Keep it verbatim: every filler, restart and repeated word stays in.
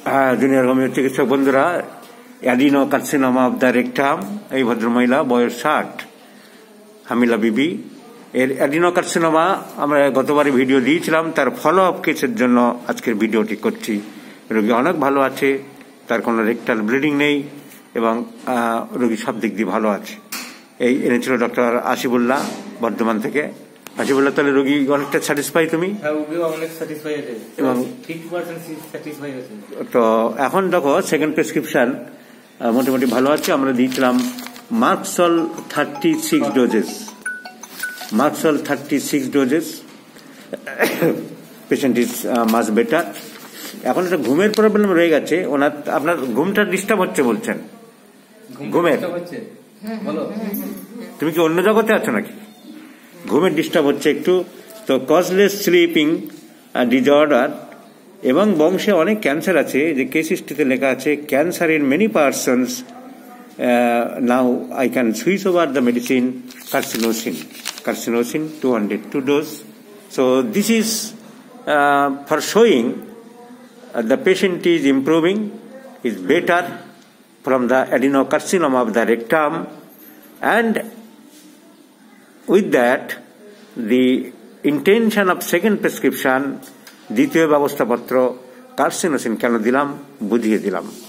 Junior homeo চিকিৎসক বন্ধুরা, adenocarcinoma of the rectum, এই ভদ্রমহিলা বয়স ষাট, হামিলা বিবি। এর অ্যাডিনোকার্সিনোমা আমরা গতবারে ভিডিও দিয়েছিলাম, তার ফলো আপ কেসের জন্য আজকের ভিডিওটি করছি। রোগী অনেক ভালো আছে, তার কোনো রেকটাল ব্লিডিং নেই এবং রোগী সব দিক দিয়ে ভালো আছে। এই এনেছিল ডক্টর আসিফুল্লাহ বর্ধমান থেকে। আসিফুল্লাহ, তাহলে রোগী অনেকটা স্যাটিসফাই তুমি? এবং তো এখন দেখো সেকেন্ড প্রেসক্রিপশন মোটামুটি ভালো আছে। আমরা দিয়েছিলাম merc sol thirty six doses merc sol thirty six doses patient is much better. এখন একটা ঘুমের প্রবলেম রয়ে গেছে ওনার। আপনার ঘুমটা ডিস্টার্ব হচ্ছে বলছেন, ঘুমের? তুমি কি অন্য জগতে আছো নাকি? ঘুমের ডিস্টার্ব হচ্ছে একটু। তো কজলেস স্লিপিং ডিসঅর্ডার এবং বংশে অনেক ক্যান্সার আছে, যে কেস হিস্ট্রিতে লেখা আছে cancer in many persons. Now I can switch over the medicine carcinosin carcinosin two hundred two dose. So this is for showing the patient is improving, is better from the adenocarcinoma of the rectum, and with that the intention of second prescription, দ্বিতীয় ব্যবস্থাপত্র carcinosin কেন দিলাম বুঝিয়ে দিলাম।